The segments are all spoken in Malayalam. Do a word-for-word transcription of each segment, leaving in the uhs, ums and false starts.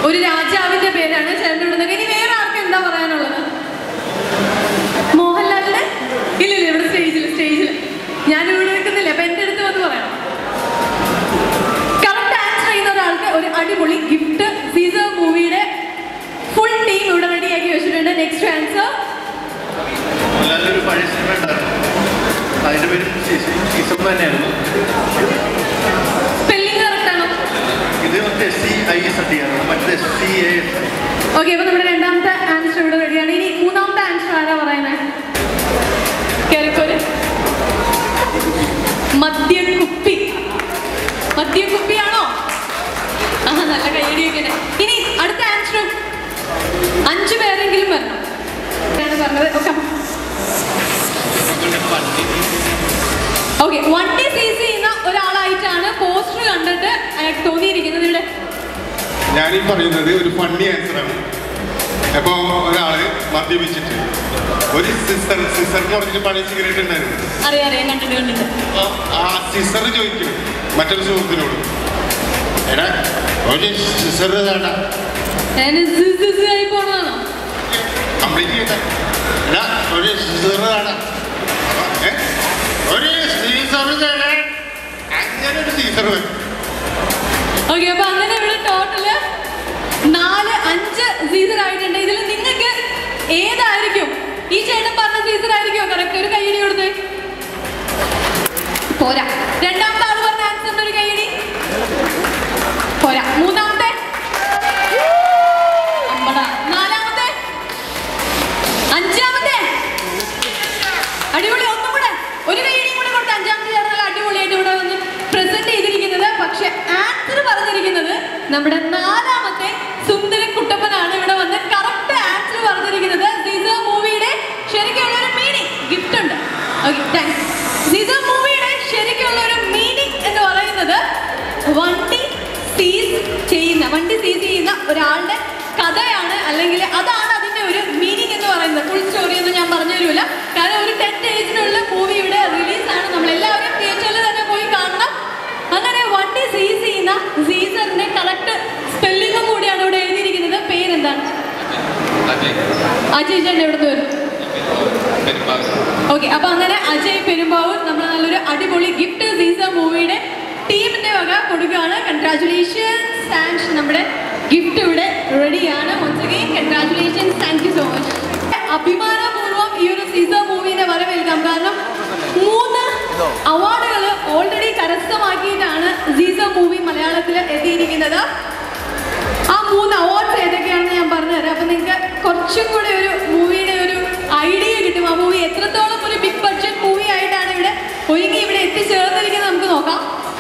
ഒരു രാജാവിന്റെ പേരാണ് ചേട്ടൻ വിടുന്നത്. ഇനി വേറെ ആർക്ക് എന്താ പറയാനുള്ളത്? മോഹൻലാലിന്റെ ഇല്ലില്ല, ഇവിടെ സ്റ്റേജിൽ സ്റ്റേജിൽ ഞാൻ ഇവിടെ നിൽക്കുന്നില്ല, അപ്പൊ എന്റെ അടുത്ത് വന്ന് പറയണം. കറക്റ്റ് ആൻസർ ചെയ്യുന്ന ഒരാൾക്ക് ഒരു അടിപൊളി ഗിഫ്റ്റ് സീസർ മൂവിയുടെ ഫുൾ ടീം ഇവിടെ റെഡിയാക്കി വെച്ചിട്ടുണ്ട്. നെക്സ്റ്റ് ആൻസർ ഒരു പഴയ സിനിമ ഉണ്ടായിരുന്നു, അതിന്റെ പേര് സീസർ തന്നെയായിരുന്നു. സ്പെല്ലിംഗ് കറക്റ്റ് ആണോ? ഇത് മറ്റേ സി ഐ എസ് ആണ്, മറ്റേ സി എ എസ്. ഓക്കെ, അപ്പൊ നമ്മുടെ രണ്ടാമത്തെ ആൻസർ ഇവിടെ റെഡിയാണ്. ഇനി മൂന്നാമത്തെ ആൻസർ ആരാ പറയുന്നത്? കേരക്കോര് മദ്യക്കുപ്പി. മദ്യക്കുപ്പിയാണോ? ആ, നല്ല കൈയടിയൊക്കെ. ഇനി അടുത്ത ആൻസറും അഞ്ചു പേരെങ്കിലും വരണം. പറഞ്ഞത് ഓക്കെ, വണ്ടി സീസ് ചെയ്യുന്ന ഒരാളായിട്ടാണ് പോസ്റ്റർ കണ്ടിട്ട് അയാൾക്ക് തോന്നിയിരിക്കുന്നത്. ഇവിടെ ഞാനീ പറയുന്നത് ഒരു ഫണ്ണി ആൻസർ ആണ്. അപ്പൊ ഒരാള് മദ്യപിച്ചിട്ട് ഒരു സിസർ സിസർ എന്ന് പറഞ്ഞിട്ട് പഴയ സിഗരറ്റ് ഉണ്ടായിരുന്നു. അറിയാം അറിയാം, കണ്ടിട്ട് കണ്ടിട്ട് ആ സിസർ ചോദിക്കും മറ്റൊരു സുഹൃത്തിനോട്, എടാ ഒരു സിസർ വേണ്ട, പോണതാണോ? കംപ്ലീറ്റ് ചെയ്ത എടാ ഒരു സിസർ വേണ്ട, ഒരു സീസർ തരാൻ, അങ്ങനെ ഒരു സീസർ വരും. ഓക്കെ, അപ്പൊ അങ്ങനെ ഇവിടെ ടോട്ടല് നാല് അഞ്ച് സീസർ ആയിട്ടുണ്ട്. ഇതിൽ നിങ്ങൾക്ക് ഏതായിരിക്കും ഈ ചേട്ടൻ പറഞ്ഞ സീസർ ആയിരിക്കുമോ കറക്റ്റ്? ഒരു കൈയടി കൊടുത്ത് പോരാ. രണ്ടാമത്തെ ആള് പറഞ്ഞ ആൻസറിന്റെ ഒരു കൈയടി പോരാ. മൂന്നാമത്തെ, നാലാമത്തെ, അഞ്ചാമത്തെ, അടിപൊളി. ഒന്നും കൂടെ ഒരു കൈയടിയും കൂടെ കൊടുത്ത് അഞ്ചാമത്തെ ചേർന്നാൽ അടിപൊളിയായിട്ട് ഇവിടെ വന്ന് പ്രസന്റ് ചെയ്തിരിക്കുന്നത്. പക്ഷെ ആൻസർ പറഞ്ഞിരിക്കുന്നത് നമ്മുടെ നാലാമത്തെ സുന്ദര കുട്ടപ്പനാണ്. ഇവിടെ വന്ന് കറക്റ്റ് ആൻസർ പറഞ്ഞിരിക്കുന്നത്. സീസർ മൂവിയുടെ ശരിക്കുള്ള ഒരു മീനിങ് ഗിഫ്റ്റ് ഉണ്ട്. Okay, thanks. സീസർ മൂവിയുടെ ശരിക്കുള്ള ഒരു മീനിങ് എന്ന് പറയുന്നത് വണ്ടി സീസ് ചെയ്യുന്ന വണ്ടി സീസ് ചെയ്യുന്ന ഒരാളുടെ കഥയാണ്, അല്ലെങ്കിൽ അതാണ് അതിന്റെ ഒരു മീനിങ് എന്ന് പറയുന്നത്. ഫുൾ സ്റ്റോറി ഒന്നും ഞാൻ പറഞ്ഞു തരൂല, കാരണം ഒരു ടെൻ ഡേയ്സിനുള്ള മൂവി ഇവിടെ റിലീസാണ്. നമ്മളെല്ലാവരും തിയേറ്ററിൽ തന്നെ പോയി കാണണം. അങ്ങനെ വണ്ടി സീസ് ചെയ്യുന്ന സീസറിന്റെ കറക്റ്റ് സ്പെല്ലിങ്ങും കൂടിയാണ് ഇവിടെ എഴുതിയിരിക്കുന്നത്. പേരെന്താണ്? അജയ് ചേട്ടൻ എവിടെ വരും? ഓക്കെ, അപ്പൊ അങ്ങനെ അജയ് പെരുമ്പാവൂർ നമ്മൾ നല്ലൊരു അടിപൊളി ഗിഫ്റ്റ് സീസർ മൂവിയുടെ ടീമിന്റെ വക കൊടുക്കുകയാണ്. കൺഗ്രാറ്റുലേഷൻസ്. ആൻഡ് നമ്മുടെ ഗിഫ്റ്റ് ഇവിടെ റെഡിയാണ്. Once again congratulations, thank you so much. അഭിമാനപൂർവ്വം ഈ ഒരു സീസർ മൂവിനെ വരവേൽക്കാം. കാരണം മൂന്ന് അവാർഡുകൾ ഓൾറെഡി കരസ്ഥമാക്കിയിട്ടാണ് സീസർ മൂവി മലയാളത്തിൽ എത്തിയിരിക്കുന്നത്. ആ മൂന്ന് അവാർഡ്സ് ഏതൊക്കെയാണെന്ന് ഞാൻ പറഞ്ഞുതരാം. അപ്പൊ നിങ്ങൾക്ക് കുറച്ചും കൂടെ ഒരു മൂവിയുടെ ഒരു ഐഡിയ കിട്ടും. ആ മൂവി എത്രത്തോളം ഒരു ബിഗ് ബഡ്ജറ്റ് മൂവി ആയിട്ടാണ് ഇവിടെ ഒരുങ്ങി ഇവിടെ എത്തിച്ചേർന്നിരിക്കുന്നത് നമുക്ക് നോക്കാം.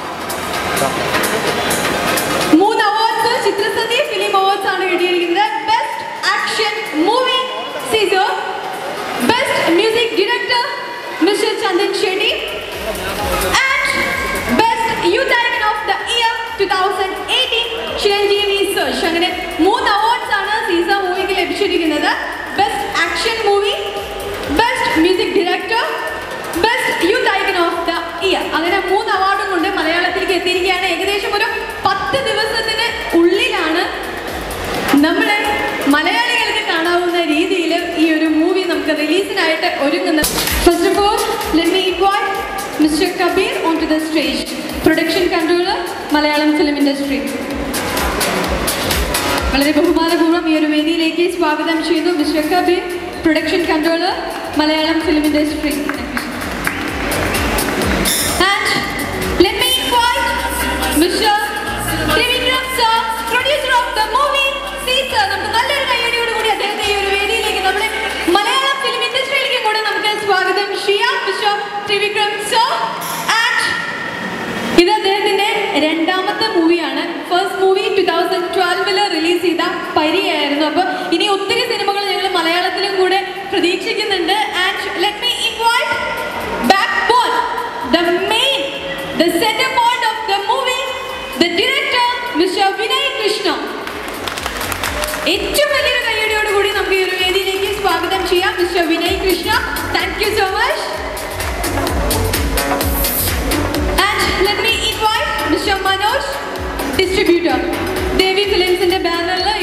മൂന്ന് അവാർഡ്സ് ചിത്രസന്ധ്യ ഫിലിം അവാർഡ്സ് ആണ് കിട്ടിയിരിക്കുന്നത്. Best action movie Seizer, best music director mister Chandan Shetty, and best youth icon of the year twenty eighteen Chiranjeevi Sarja. അങ്ങനെ മൂന്ന് അവാർഡ്സ് ആണ് സീസർ മൂവിക്ക് ലഭിച്ചിരിക്കുന്നത്. Best action movie, best music director, best youth icon of the year. അങ്ങനെ മൂന്ന് അവാർഡും കൊണ്ട് മലയാളത്തിലേക്ക് എത്തിയിരിക്കുകയാണ്. ഏകദേശം ഒരു പത്ത് ദിവസത്തിന് ഉള്ളിലാണ് നമ്മുടെ മലയാളികൾക്ക് കാണാവുന്ന രീതിയിൽ ഈ ഒരു മൂവി നമുക്ക് റിലീസിനായിട്ട് ഒരുങ്ങുന്നത്. First of all let me invite mister Kabir on to the stage, production controller Malayalam film industry. വളരെ ബഹുമാനപൂർവ്വം ഈ ഒരു വേദിയിലേക്ക് സ്വാഗതം ചെയ്യുന്നു mister Kabir, production controller Malayalam film industry. And let me invite mister Trivikram sir, producer of the movie Seizer. നമുക്ക് നല്ലൊരു കയ്യടിയോട് കൂടി അദ്ദേഹത്തെ ഈ ഒരു വേദിയിലേക്ക് നമ്മുടെ മലയാളം ഫിലിം ഇൻഡസ്ട്രിയിലേക്ക് കൂടെ നമുക്ക് സ്വാഗതം ചെയ്യാം. Mister Trivikram sir. ആൻഡ് ഇത് അദ്ദേഹത്തിന്റെ രണ്ടാമത്തെ മൂവിയാണ്. ഫസ്റ്റ് മൂവി ടു തൗസൻഡ് ട്വൽവില് റിലീസ് ചെയ്ത പരിയായിരുന്നു. അപ്പൊ ഇനി ഒത്തിരി സിനിമകൾ ഞങ്ങൾ മലയാളത്തിലും കൂടെ പ്രതീക്ഷിക്കുന്നുണ്ട്. And let me invite backbone, the main, the centre point of the movie, the director mister Vinay Krishna. ഏറ്റവും വലിയൊരു കയ്യടിയോട് കൂടി നമുക്ക് ഈ ഒരു വേദിയിലേക്ക് സ്വാഗതം ചെയ്യാം mister Vinay Krishna. Thank you so much. Mister Manoj, distributor Devi ഫിലിംസിന്റെ ബാനറിൽ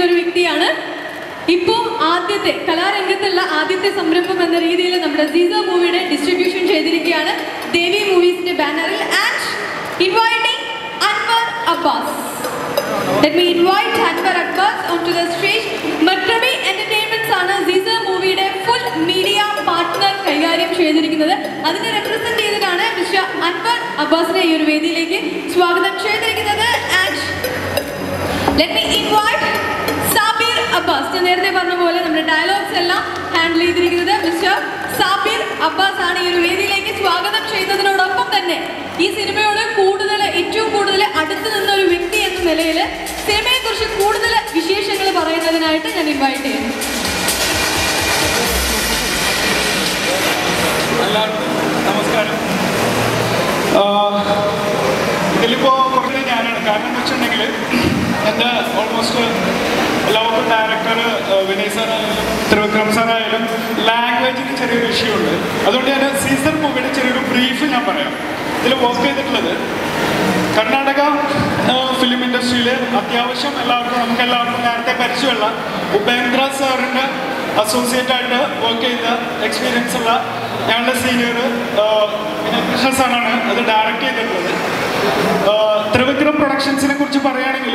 ചെയ്തിരിക്കുന്ന ഒരു വ്യക്തിയാണ്. ഇപ്പോൾ ആദ്യത്തെ കലാരംഗത്തുള്ള ആദ്യത്തെ സംരംഭം എന്ന രീതിയിൽ നമ്മുടെ സീസ മൂവിയുടെ ഡിസ്ട്രിബ്യൂഷൻ ചെയ്തിരിക്കുകയാണ് ദേവി മൂവീസിന്റെ ബാനറിൽ. And inviting Anwar Abbas. Let me invite Anwar Abbas onto the stage. Makrami Entertainments ആണ് സീസ മൂവിയുടെ ഫുൾ മീഡിയ പാർട്ട്ണർ കൈകാര്യം ചെയ്തിരിക്കുന്നത്. അതിനെ റെപ്രസെന്റ് ചെയ്തിട്ടാണ് മിസ്റ്റർ അൻവർ അബ്ബാസിനെ ഈ ഒരു വേദിയിലേക്ക് സ്വാഗതം ചെയ്തിരിക്കുന്നത്. And let me invite Sabir Abbas. ഞാൻ നേരത്തെ പറഞ്ഞ പോലെ നമ്മുടെ ഡയലോഗ്സ് എല്ലാം ഹാൻഡിൽ ചെയ്തിരിക്കുന്നത് മിസ്റ്റർ സാബിർ അബ്ബാസ് ആണ് ഈ ഒരു വേദിയിലേക്ക് സ്വാഗതം ചെയ്യുന്നതിനോടൊപ്പം തന്നെ ഈ സിനിമയോട് കൂടുതൽ ഏറ്റവും കൂടുതൽ അടുത്ത് നിന്ന ഒരു വ്യക്തി എന്ന നിലയിൽ സിനിമയെക്കുറിച്ച് കൂടുതൽ വിശേഷങ്ങൾ പറയുന്നതിനായിട്ട് ഞാൻ ഇൻവൈറ്റ് ചെയ്യുന്നു. എല്ലാവർക്കും നമസ്കാരം. ഇതിലിപ്പോൾ കുറച്ച് ഞാനാണ്. കാരണം എന്ന് വെച്ചിട്ടുണ്ടെങ്കിൽ എൻ്റെ ഓൾമോസ്റ്റ് ലോക്കൽ ഡയറക്ടർ വിനയ് സാറായാലും ത്രിവിക്രം സാറായാലും ലാംഗ്വേജിന് ചെറിയൊരു ഇഷ്യൂ ഉണ്ട്. അതുകൊണ്ട് ഞാൻ സീസൺ മൂവിയുടെ ചെറിയൊരു ബ്രീഫ് ഞാൻ പറയാം. ഇതിൽ വർക്ക് ചെയ്തിട്ടുള്ളത് കർണാടക ഫിലിം ഇൻഡസ്ട്രിയിൽ അത്യാവശ്യം എല്ലാവർക്കും നമുക്ക് എല്ലാവർക്കും നേരത്തെ പരിചയമുള്ള ഉപേന്ദ്ര സാറിൻ്റെ അസോസിയേറ്റ് ആയിട്ട് വർക്ക് ചെയ്ത എക്സ്പീരിയൻസ് ഉള്ള ഞങ്ങളുടെ സീനിയർ വിനയകൃഷ്ണ സാറാണ് അത് ഡയറക്റ്റ് ചെയ്തിട്ടുള്ളത്. ത്രിവിക്രം പ്രൊഡക്ഷൻസിനെ കുറിച്ച് പറയുകയാണെങ്കിൽ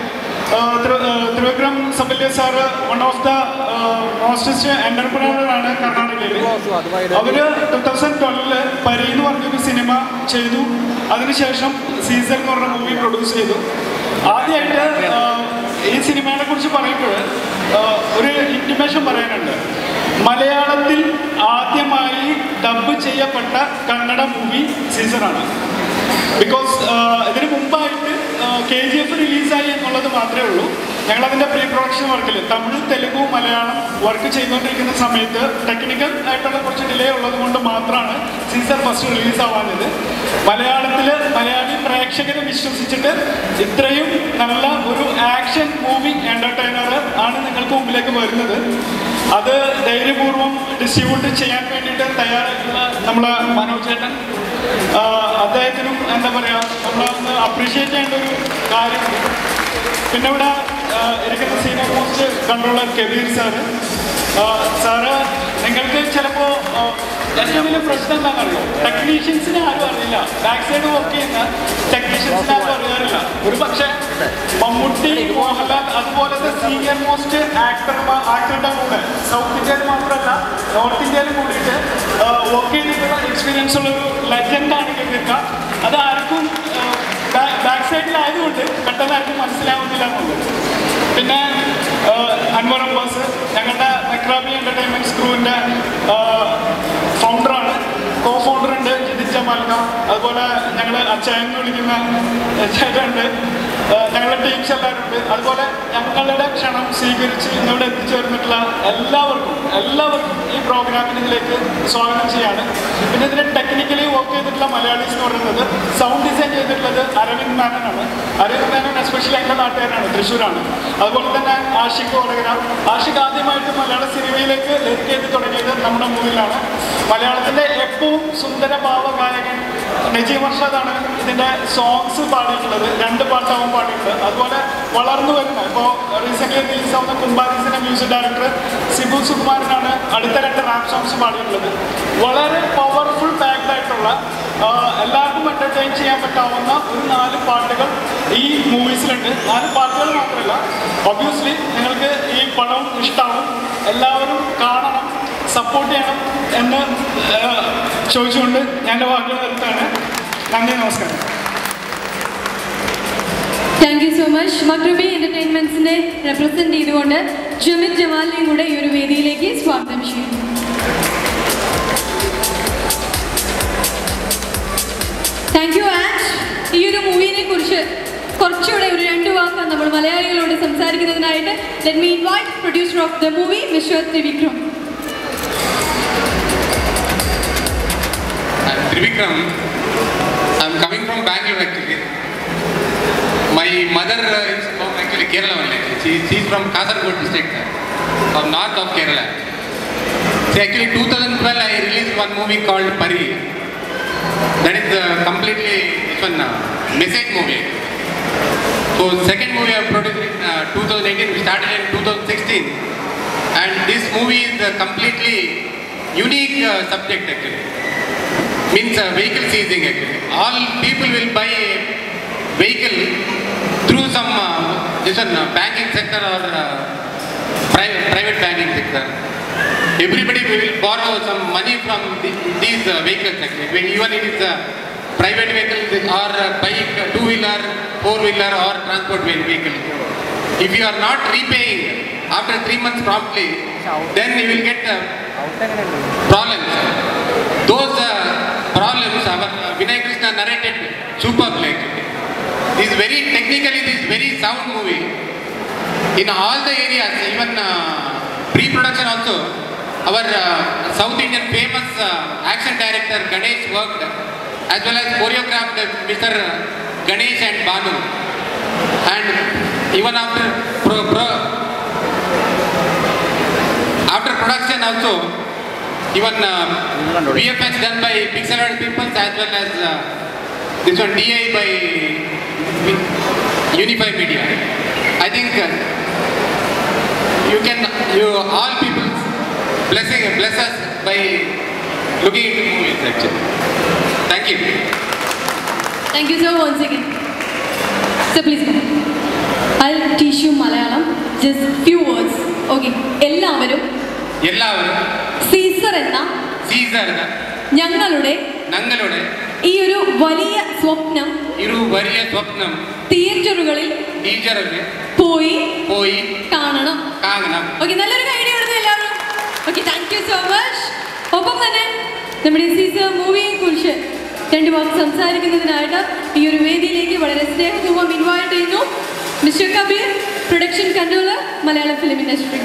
Trivikram Sabalya sir one of the mostest എന്റർപ്രണറാണ് കർണാടകയിൽ. അവർ ടു തൗസൻഡ് ട്വൽവില് പരി എന്ന് പറഞ്ഞൊരു സിനിമ ചെയ്തു. അതിനുശേഷം സീസൺ എന്ന് പറഞ്ഞ മൂവി പ്രൊഡ്യൂസ് ചെയ്തു. ആദ്യമായിട്ട് ഈ സിനിമയെ കുറിച്ച് പറയുമ്പോൾ ഒരു ഇൻറ്റിമേഷൻ പറയാനുണ്ട്. മലയാളത്തിൽ ആദ്യമായി ഡബ് ചെയ്യപ്പെട്ട കന്നഡ മൂവി സീസണാണ്. ബിക്കോസ് ഇതിന് മുമ്പായിട്ട് കെ ജി എഫ് റിലീസായി എന്നുള്ളത് മാത്രമേ ഉള്ളൂ. ഞങ്ങളതിൻ്റെ പ്രീ പ്രൊഡക്ഷൻ വർക്കിൽ തമിഴ് തെലുഗു മലയാളം വർക്ക് ചെയ്തുകൊണ്ടിരിക്കുന്ന സമയത്ത് ടെക്നിക്കൽ ആയിട്ടുള്ള കുറച്ച് ഡിലേ ഉള്ളത് കൊണ്ട് മാത്രമാണ് സീസൺ ഫസ്റ്റ് റിലീസ് ആവാഞ്ഞത്. മലയാളത്തിൽ മലയാളി പ്രേക്ഷകരെ വിശ്വസിച്ചിട്ട് ഇത്രയും നല്ല ഒരു ആക്ഷൻ മൂവി എൻ്റർടൈനർ ആണ് നിങ്ങൾക്ക് മുമ്പിലേക്ക് വരുന്നത്. അത് ധൈര്യപൂർവ്വം ഡിസ്ട്രിബ്യൂട്ട് ചെയ്യാൻ വേണ്ടിയിട്ട് തയ്യാറായിട്ടുള്ള നമ്മളെ മനോജ് ചേട്ടൻ, അദ്ദേഹത്തിനും എന്താ പറയുക നമ്മളൊന്ന് അപ്രീഷിയേറ്റ് ചെയ്യേണ്ട ഒരു കാര്യമുണ്ട്. പിന്നെ ഇവിടെ ഇരിക്കുന്ന senior most controller Kabir sir. Sir നിങ്ങൾക്ക് ചിലപ്പോൾ ഏറ്റവും വലിയ പ്രശ്നം എന്താണെന്നറിയോ, ടെക്നീഷ്യൻസിനെ ആരും അറിയില്ല. ബാക്ക് സൈഡ് വർക്ക് ചെയ്യുന്ന ടെക്നീഷ്യൻസിനെ ആരും അറിയാറില്ല. ഒരു പക്ഷേ മമ്മൂട്ടി, മോഹൻലാൽ അതുപോലത്തെ സീനിയർ മോസ്റ്റ് ആക്ടർമാർ ആക്ടറുടെ കൂടെ സൗത്ത് ഇന്ത്യയിൽ മാത്രമല്ല നോർത്ത് ഇന്ത്യയിൽ കൂടിയിട്ട് വർക്ക് ചെയ്തിട്ടുള്ള എക്സ്പീരിയൻസ് ഉള്ളൊരു ലെജൻഡാണ് കബീർക്ക. അത് ആർക്കും ബാക്ക് സൈഡിലായതുകൊണ്ട് പെട്ടെന്ന് ആർക്കും മനസ്സിലാവുന്നില്ല എന്നുള്ളത്. പിന്നെ അൻവർ അബ്ബാസ് ഞങ്ങളുടെ മെക്രാബി എൻ്റർടൈൻമെൻറ്റ്സ് ക്രൂവിൻ്റെ ഫൗണ്ടറാണ്. കോ ഫൗണ്ടറുണ്ട് ജിതിച്ച മാൽക്ക. അതുപോലെ ഞങ്ങൾ അച്ചായെന്ന് വിളിക്കുന്ന ചേട്ടനുണ്ട്. ഞങ്ങളുടെ ടീംസ് എല്ലാവരും ഉണ്ട്. അതുപോലെ ഞങ്ങളുടെ ക്ഷണം സ്വീകരിച്ച് ഇന്നിവിടെ എത്തിച്ചേർന്നിട്ടുള്ള എല്ലാവർക്കും എല്ലാവർക്കും ഈ പ്രോഗ്രാമിനിലേക്ക് സ്വാഗതം ചെയ്യാണ്. പിന്നെ ഇതിന് ടെക്നിക്കലി വർക്ക് ചെയ്തിട്ടുള്ള മലയാളീസ് എന്ന് പറയുന്നത് സൗണ്ട് ഡിസൈൻ ചെയ്തിട്ടുള്ളത് അരവിന്ദ് മേനനാണ്. അരവിന്ദ് മേനൻ എസ്പെഷ്യലി എൻ്റെ നാട്ടുകാരാണ്, തൃശ്ശൂരാണ്. അതുപോലെ തന്നെ ആഷിഖ് വടകര. ആഷിഖ് ആദ്യമായിട്ട് മലയാള സിനിമയിലേക്ക് ലിങ്ക് ചെയ്ത് തുടങ്ങിയത് നമ്മുടെ മൂവിയിലാണ്. മലയാളത്തിൻ്റെ ഏറ്റവും സുന്ദര ഭാവഗായകൻ നജീം അർഷാദാണ് ഇതിൻ്റെ സോങ്സ് പാടിയിട്ടുള്ളത്. രണ്ട് പാട്ടാവും പാടിയിട്ടുണ്ട്. അതുപോലെ വളർന്നു വരുന്ന ഇപ്പോൾ റീസെൻ്റ്ലി റിലീസ് ആവുന്ന കുംബാരീസിൻ്റെ മ്യൂസിക് ഡയറക്ടർ സിബു സുകുമാരനാണ് അടുത്ത രണ്ട് റാപ്പ് സോങ്സ് പാടിയിട്ടുള്ളത്. വളരെ പവർഫുൾ പാക്ഡ് ആയിട്ടുള്ള എല്ലാവർക്കും എൻ്റർടൈൻ ചെയ്യാൻ പറ്റാവുന്ന ഒരു നാല് പാട്ടുകൾ ഈ മൂവീസിലുണ്ട്. നാല് പാട്ടുകൾ മാത്രമല്ല, ഒബ്വിയസ്ലി നിങ്ങൾക്ക് ഈ പടം ഇഷ്ടമാവും. എല്ലാവരും കാണണം, സപ്പോർട്ട് ചെയ്യണം എന്ന് ചോദിച്ചുകൊണ്ട് ഞാൻ എൻ്റെ വാക്കുകൾ നിർത്തുകയാണ്. നന്ദി, നമസ്കാരം. Thank you so much. മക്രബി എൻ്റർടൈൻമെൻറ്റ്സിനെ റെപ്രസെൻറ്റ് ചെയ്തുകൊണ്ട് ജമിത് ജമാലിനെയും കൂടെ ഈ ഒരു വേദിയിലേക്ക് സ്വാഗതം ചെയ്യുന്നു. Thank you. ആൻഡ് ഈ ഒരു മൂവിനെ കുറിച്ച് കുറച്ചുകൂടെ ഒരു രണ്ട് വാക്ക് നമ്മൾ മലയാളികളോട് സംസാരിക്കുന്നതിനായിട്ട് let me invite producer of the movie mister Trivikram. Trivikram, I'm coming from Bangalore actually. My mother is from actually Kerala only. She she's from Kasaragod district, from north of Kerala. See, actually two thousand twelve I released one movie called Pari. That is uh, completely this one uh, message movie. So second movie I produced in uh, two thousand eighteen, we started in two thousand sixteen. And this movie is a completely unique uh, subject actually. Means uh, vehicle seizing actually. All people will buy a vehicle through some uh, this one, uh, banking sector or uh, private, private banking sector. Everybody will borrow some money from the, these uh, vehicles actually. When even it is a private vehicle or a bike, two-wheeler, four-wheeler or transport vehicle. If you are not repaying after three months promptly, then you will get uh, problems. Those uh, problems, our uh, Vinay Krishna narrated superbly actually. This is very technically, this is very sound movie. In all the areas, even uh, pre-production also, our uh, South Indian famous uh, action director Ganesh worked, as well as choreographed Mister Ganesh and Banu. And even after pro, pro, after production also, even uh, V F X done by Pixelated Peoples as well as uh, this one D I by Unify Media. I think uh, you can, you all people blessing bless us by looking into movies actually. Thank you. Thank you sir once again. So please come. I'll teach you Malayalam. Just few words. Okay. എല്ലാവരും എല്ലാവരും സീസർ എന്ന സീസർ ഞങ്ങളുടെ ഞങ്ങളുടെ ഈ ഒരു വലിയ സ്വപ്നം ഒരു വലിയ സ്വപ്നം തിയേറ്ററുകളിൽ തിയേറ്ററുകളിൽ പോയി പോയി കാണണം കാണണം. ഓക്കെ, നല്ലൊരു ഐഡിയ കൊടുത്തു എല്ലാവരും. Okay, thank you so much. ഒപ്പം തന്നെ നമ്മുടെ സീസർ മൂവിയെ കുറിച്ച് രണ്ട് വാക്ക് സംസാരിക്കുന്നതിനായിട്ട് ഈ ഒരു വേദിയിലേക്ക് വളരെ സ്നേഹപൂർവ്വം ഇൻവൈറ്റ് ചെയ്യുന്നു mister Kabir, production controller, Malayalam film industry.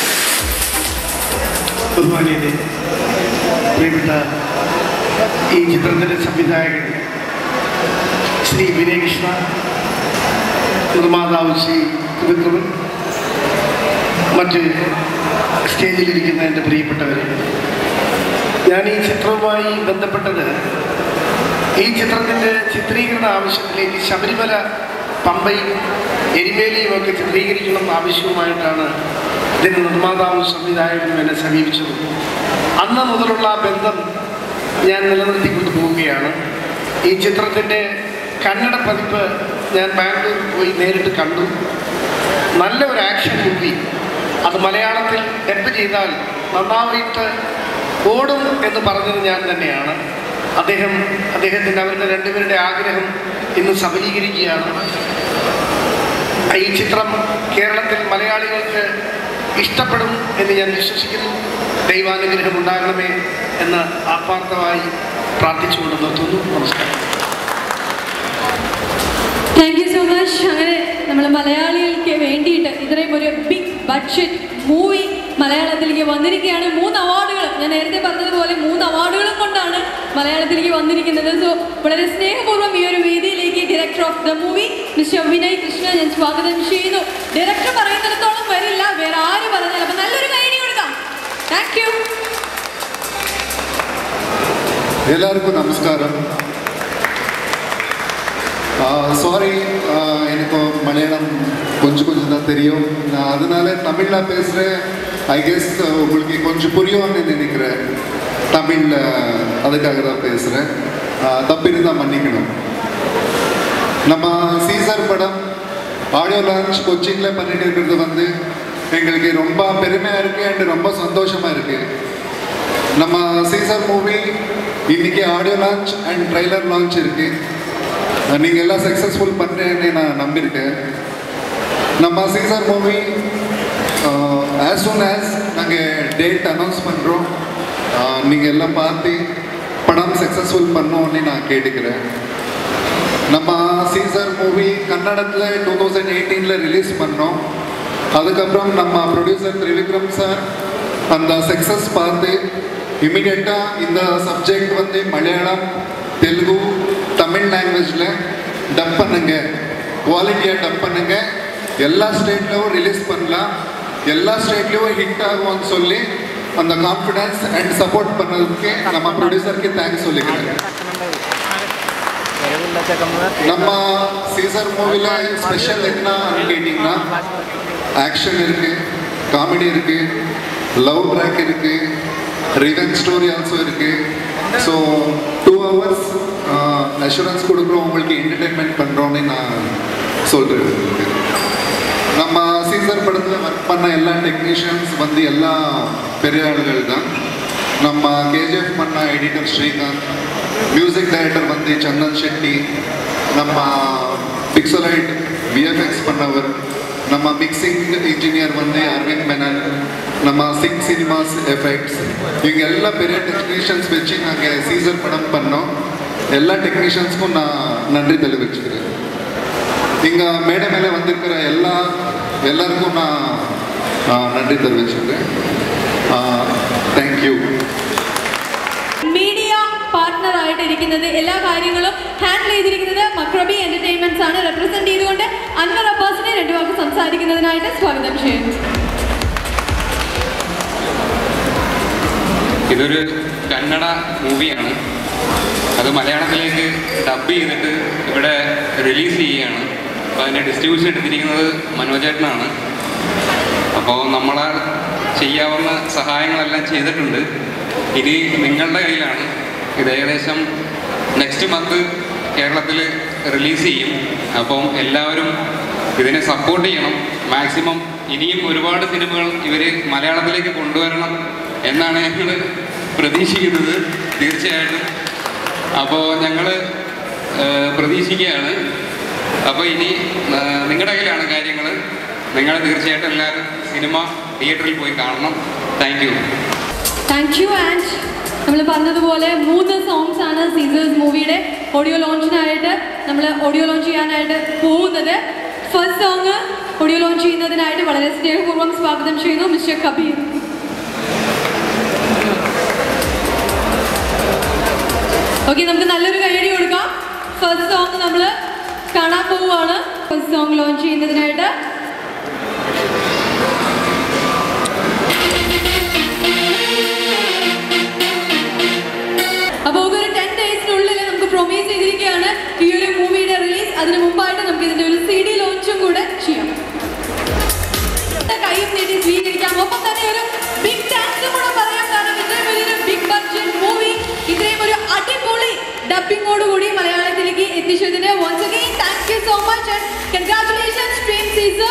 ബഹുമാനിയരെ, പ്രിയപ്പെട്ട ഈ ചിത്രത്തിൻ്റെ സംവിധായകൻ ശ്രീ വിനയ് കൃഷ്ണ, നിർമ്മാതാവ് ശ്രീ ത്രിവിക്രമൻ, മറ്റ് സ്റ്റേജിലിരിക്കുന്ന എൻ്റെ പ്രിയപ്പെട്ടവർ, ഞാൻ ഈ ചിത്രവുമായി ബന്ധപ്പെട്ടത് ഈ ചിത്രത്തിൻ്റെ ചിത്രീകരണ ആവശ്യത്തിലേക്ക് ശബരിമല പമ്പയും എരിമേലിയും ഒക്കെ ചിത്രീകരിക്കണം ആവശ്യവുമായിട്ടാണ് ഇതിൻ്റെ നിർമ്മാതാവും സംവിധായകനും എന്നെ സമീപിച്ചത്. അന്ന് മുതലുള്ള ബന്ധം ഞാൻ നിലനിർത്തിക്കൊണ്ട് പോവുകയാണ്. ഈ ചിത്രത്തിൻ്റെ കന്നഡ പതിപ്പ് ഞാൻ ബാംഗ്ലൂർ പോയി നേരിട്ട് കണ്ടു. നല്ല ഒരു ആക്ഷൻ മൂവി. അത് മലയാളത്തിൽ ഡബ് ചെയ്താൽ നന്നായിട്ട് ഓടും എന്ന് പറഞ്ഞത് ഞാൻ തന്നെയാണ്. അദ്ദേഹം അദ്ദേഹത്തിൻ്റെ അവരുടെ രണ്ടുപേരുടെ ആഗ്രഹം ഇന്ന് സഫലീകരിക്കുകയാണ്. ഈ ചിത്രം കേരളത്തിൽ മലയാളികൾക്ക് ഇഷ്ടപ്പെടും എന്ന് ഞാൻ വിശ്വസിക്കുന്നു. ദൈവാനുഗ്രഹം ഉണ്ടാകണമേ എന്ന് ആത്മാർത്ഥമായി പ്രാർത്ഥിച്ചുകൊണ്ട് നിർത്തുന്നു. നമസ്കാരം. Thank you so much. അങ്ങനെ നമ്മൾ മലയാളികൾക്ക് വേണ്ടിയിട്ട് ഇത്രയും ഒരു ബിഗ് ബഡ്ജറ്റ് മൂവി മലയാളത്തിലേക്ക് വന്നിരിക്കുകയാണ്. മൂന്ന് അവാർഡുകൾ, ഞാൻ നേരത്തെ പറഞ്ഞതുപോലെ മൂന്ന് അവാർഡുകളും കൊണ്ടാണ് മലയാളത്തിലേക്ക് വന്നിരിക്കുന്നത്. സോ വളരെ സ്നേഹപൂർവ്വം ഈ ഒരു വേദിയിലേക്ക് director of the movie mister Vinay Krishna ഞാൻ സ്വാഗതം ചെയ്യുന്നു. ഡയറക്ടർ പറയുന്നിടത്തോളം വരില്ല, വേറെ ആര് പറഞ്ഞാലും. അപ്പം നല്ലൊരു കൈഡി കൊടുക്കാം. Thank you. எல்லாருக்கும் நமஸ்காரம். சாரி, எனக்கு மலையாளம் கொஞ்சம் கொஞ்சம் தான் தெரியும். நான் அதனால தமிழில் பேசுகிறேன். ஐ கெஸ் உங்களுக்கு கொஞ்சம் புரியும்னு நினைக்கிறேன். தமிழில் அதுக்காக தான் பேசுகிறேன். தப்பின்னு தான் மன்னிக்கணும். நம்ம சீசர் படம் ஆடியோ லான்ச் கொச்சினில் பண்ணிட்டு இருக்கிறது வந்து எங்களுக்கு ரொம்ப பெருமையாக இருக்குது அண்ட் ரொம்ப சந்தோஷமாக இருக்குது. நம்ம சீசர் மூவி இன்னைக்கு audio launch and trailer launch இருக்குது. நீங்கள் எல்லாம் சக்ஸஸ்ஃபுல் பண்ணுறேன்னு நான் நம்பியிருக்கேன். நம்ம Caesar movie as soon as நாங்கள் டேட் அனௌன்ஸ் பண்ணுறோம். நீங்கள் எல்லாம் பார்த்து படம் சக்ஸஸ்ஃபுல் பண்ணோன்னு நான் கேட்டுக்கிறேன். நம்ம சீசர் மூவி கன்னடத்தில் டூ தௌசண்ட் எயிட்டீனில் ரிலீஸ் பண்ணோம். அதுக்கப்புறம் நம்ம ப்ரொடியூசர் திரிவிக்ரம் சார் அந்த சக்ஸஸ் பார்த்து இமீடியட்டாக இந்த சப்ஜெக்ட் வந்து மலையாளம், தெலுங்கு, தமிழ் லாங்குவேஜில் டப் பண்ணுங்க, குவாலிட்டியாக டப் பண்ணுங்க, எல்லா ஸ்டேட்லேயும் ரிலீஸ் பண்ணலாம், எல்லா ஸ்டேட்லேயும் ஹிட் ஆகும்னு சொல்லி அந்த கான்ஃபிடன்ஸ் அண்ட் சப்போர்ட் பண்ணதுக்கு நம்ம ப்ரொடியூசருக்கு தேங்க்ஸ் சொல்லிக்கிறேன். நம்ம சீசர் மூவில ஸ்பெஷல் என்ன கேட்டிங்கன்னா ஆக்ஷன் இருக்கு, காமெடி இருக்கு, லவ் ட்ராக் இருக்கு, ரிவெஞ்ச் ஸ்டோரி ஆல்சோ இருக்கு. ஸோ டூ ஹவர்ஸ் அஷூரன்ஸ் கொடுக்குறோம், உங்களுக்கு என்டர்டெயின்மெண்ட் பண்ணுறோன்னு நான் சொல்கிறேன். நம்ம சீசர் படத்தில் ஒர்க் பண்ண எல்லா டெக்னீஷியன்ஸ் வந்து எல்லா பெரிய ஆளுகள் தான். நம்ம கேஜிஎஃப் பண்ண எடிட்டர் ஸ்ரீகாந்த், மியூசிக் டைரக்டர் வந்து சந்தன் ஷெட்டி, நம்ம பிக்சலைட் விஎஃப்எக்ஸ் பண்ணவர், நம்ம மிக்சிங் இன்ஜினியர் வந்து அரவிந்த் மெனன், நம்ம சிங் சினிமாஸ் எஃபெக்ட்ஸ், இவங்க எல்லா பெரிய டெக்னீஷியன்ஸ் வச்சு நாங்கள் சீசர் படம் பண்ணோம். எல்லா டெக்னீஷியன்ஸ்க்கும் நான் நன்றி தெரிவிச்சுக்கிறேன். இங்கே மேடை மேலே வந்திருக்கிற எல்லா எல்லாருக்கும் நான் நன்றி தெரிவிச்சுக்கிறேன். தேங்க்யூ. മീഡിയ പാർട്ട്ണർ ആയിട്ടിരിക്കുന്നത് എല്ലാ കാര്യങ്ങളും ഹാൻഡിൽ ചെയ്തിരിക്കുന്നത് മക്രബി എന്റർടൈൻമെന്റ്സ് ആണ്. റെപ്രസെന്റ് ചെയ്തുകൊണ്ട് അൻവർ അബ്ബാസിനെ രണ്ടു വാക്ക് സംസാരിക്കുന്നതിനായിട്ട് സ്വാഗതം ചെയ്യുന്നു. ഇതൊരു കന്നഡ മൂവിയാണ്. അത് മലയാളത്തിലേക്ക് ഡബ് ചെയ്തിട്ട് ഇവിടെ റിലീസ് ചെയ്യുകയാണ്. അപ്പോൾ അതിൻ്റെ ഡിസ്ട്രിബ്യൂഷൻ എടുത്തിരിക്കുന്നത് മനോജേട്ടനാണ്. അപ്പോൾ നമ്മളാൽ ചെയ്യാവുന്ന സഹായങ്ങളെല്ലാം ചെയ്തിട്ടുണ്ട്. ഇനി നിങ്ങളുടെ കയ്യിലാണ്. ഇത് ഏകദേശം നെക്സ്റ്റ് മന്ത് കേരളത്തിൽ റിലീസ് ചെയ്യും. അപ്പം എല്ലാവരും ഇതിനെ സപ്പോർട്ട് ചെയ്യണം മാക്സിമം. ഇനിയും ഒരുപാട് സിനിമകൾ ഇവർ മലയാളത്തിലേക്ക് കൊണ്ടുവരണം എന്നാണ് ഞങ്ങൾ പ്രതീക്ഷിക്കുന്നത്, തീർച്ചയായിട്ടും. അപ്പോൾ ഞങ്ങൾ പ്രതീക്ഷിക്കുകയാണ്. അപ്പോൾ ഇനി നിങ്ങളുടെ കയ്യിലാണ് കാര്യങ്ങൾ. നിങ്ങൾ തീർച്ചയായിട്ടും എല്ലാവരും സിനിമ തിയേറ്ററിൽ പോയി കാണണം. Thank you. Thank you. And നമ്മൾ പറഞ്ഞതുപോലെ മൂന്ന് സോങ്സ് ആണ് സീസേഴ്സ് മൂവിയുടെ ഓഡിയോ ലോഞ്ചിനായിട്ട് നമ്മൾ ഓഡിയോ ലോഞ്ച് ചെയ്യാനായിട്ട് പോകുന്നത്. ഫസ്റ്റ് സോങ് ഓഡിയോ ലോഞ്ച് ചെയ്യുന്നതിനായിട്ട് വളരെ സ്നേഹപൂർവ്വം സ്വാഗതം ചെയ്യുന്നു മിസ്റ്റർ കബീർ. ഓക്കെ, നമുക്ക് നല്ലൊരു കൈയടി കൊടുക്കാം. ഫസ്റ്റ് സോങ് നമ്മൾ കാണാൻ പോവുകയാണ്. ഫസ്റ്റ് സോങ് ലോഞ്ച് ചെയ്യുന്നതിനായിട്ട് അപ്പോൾ ഒരു ടെൻ ഡേയ്സിനുള്ളിൽ നമുക്ക് പ്രൊമീസ് ചെയ്തിരിക്കുകയാണ് ഈ ഒരു മൂവിയുടെ റിലീസ്. അതിന് മുമ്പായിട്ട് നമുക്ക് ഇതിൻ്റെ ഒരു സി ഡി ലോഞ്ചും കൂടെ ചെയ്യാം. കൈയും നീട്ടി സ്വീകരിക്കാം. ഒപ്പം തന്നെ ഒരു ബിഗ് താങ്ക്സും കൂടെ പറയാം. കാരണം ഇത്രയും വലിയൊരു ബിഗ് ബഡ്ജറ്റ് മൂവി ഇത്രയും ഒരു അടിപൊളി ഡബിങ്ങോടുകൂടി മലയാളത്തിലേക്ക് എത്തിച്ചതിന് once again thank you so much and congratulations Stream Caesar.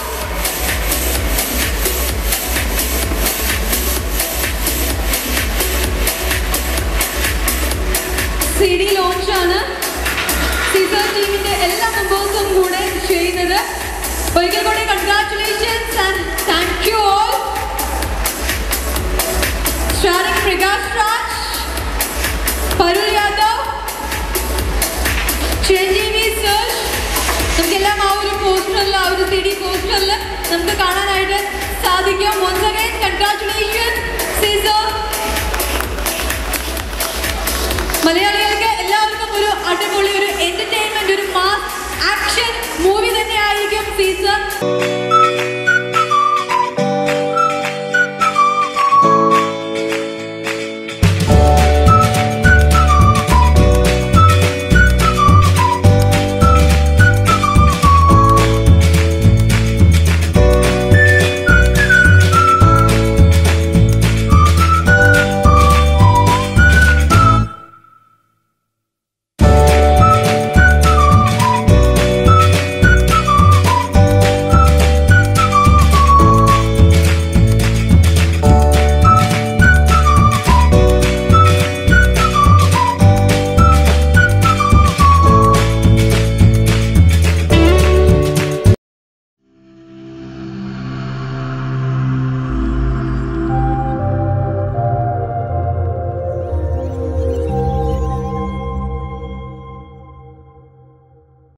C D launch ആണ് സീസർ ടീമിന്റെ എല്ലാ മെമ്പേഴ്സും കൂടെ ചെയ്യുന്നത്. ഒരിക്കൽ കൂടി congratulations and thank you all. Starring Prakash Raj, Parul Yadav, Chiranjeevi sir. നമുക്കെല്ലാം ആ ഒരു പോസ്റ്ററിൽ, ആ ഒരു സി ഡി പോസ്റ്ററിൽ നമുക്ക് കാണാനായിട്ട് സാധിക്കും. once again congratulations Caesar. മലയാളികൾക്ക് എല്ലാവർക്കും ഒരു അടിപൊളി ഒരു എന്റർടൈൻ